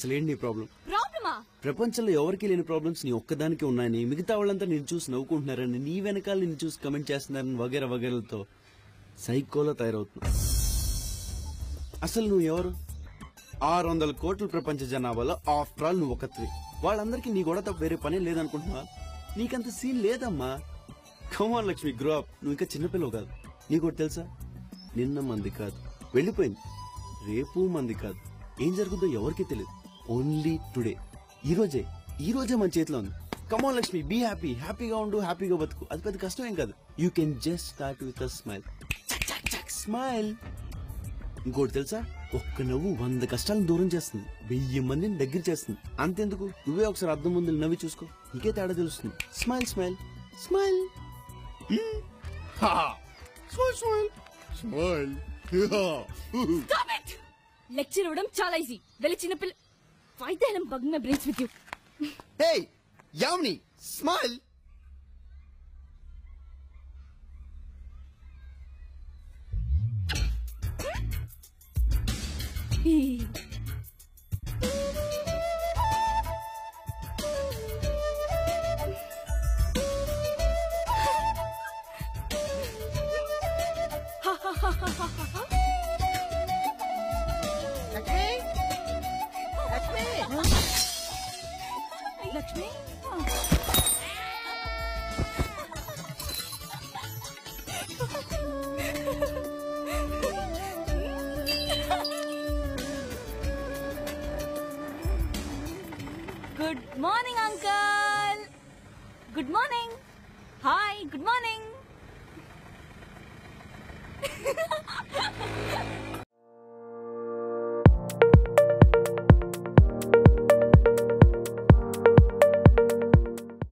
అసలు ఏంటి నీ ప్రాబ్లం? ప్రాబ్లమా? ప్రపంచంలో ఎవరికి లేని ప్రాబ్లమ్స్ నీ ఒక్కదానికి ఉన్నాయని, మిగతా వాళ్ళంతా నేను చూసి నవ్వుకుంటున్నారని, నీ వెనకాల నిన్ను చూసి కమెంట్ చేస్తున్నారని వగేరా వగేరాలతో సైకోలో తయారవుతున్నా. అసలు నువ్వు ఎవరు? 600 కోట్ల ప్రపంచ జనాభాలో ఆఫ్టర్ ఆల్ నువ్వు ఒకటివి. వాళ్ళందరికీ నీ కూడా తప్ప వేరే పనే లేదనుకుంటున్నా. నీకంత సీన్ లేదమ్మా. Come on Lakshmi, grow up. నువ్వు ఇంకా చిన్నపిల్లవు కాదు. నీకోటి తెలుసా? నిన్న మంది కాదు, వెళ్ళిపోయింది. రేపు మంది కాదు. ఏం జరుగుతుందో ఎవరికీ తెలియదు. ఓన్లీ టుడే, ఈ రోజే మన చేతిలో ఉంది. Come on Lakshmi, be happy. హ్యాపీగా ఉండు, హ్యాపీగా బతుకు. అది పెద్ద కష్టం ఏం కాదు. You can just start with a smile. Smile. ఇంకోటి తెలుసా? ఒక్క నవ్వు 100 కష్టాలను దూరం చేస్తుంది, 1000 మందిని దగ్గర చేస్తుంది. అంతెందుకు, నువ్వే ఒకసారి అద్దం ముందు నవ్వి చూసుకో, నీకే తేడా తెలుస్తుంది. Smile smile smile. లెక్చర్ ఇవ్వడం చాలా ఈజీ. వెళ్ళి చిన్నపిల్ల వైద్యం bug my brains with you. Hey Yamini, smile. Lakshmi, good morning uncle. Good morning. Hi, good morning.